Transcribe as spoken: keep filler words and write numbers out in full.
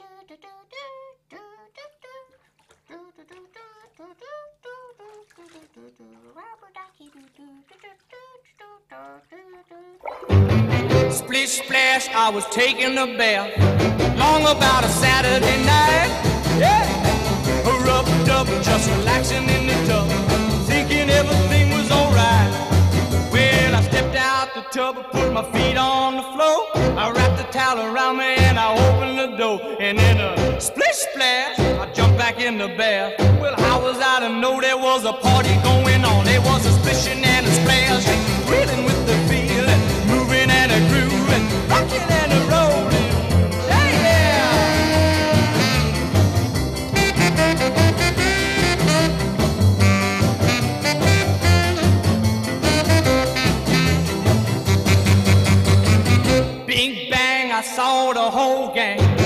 Splish splash, I was taking a bath, long about a Saturday night. Yeah, rubbed up, just relaxing in the tub, thinking everything was alright. Well, I stepped out the tub, put my feet on the floor, I wrapped the towel around me and I opened the door. And in a splish splash, I jumped back in the bath. Well, how was I to know there was a party going on? There was a splishing and a splash, reeling with the feeling, moving and a grooving, rocking and a rolling. Hey, yeah! Bing bang, I saw the whole gang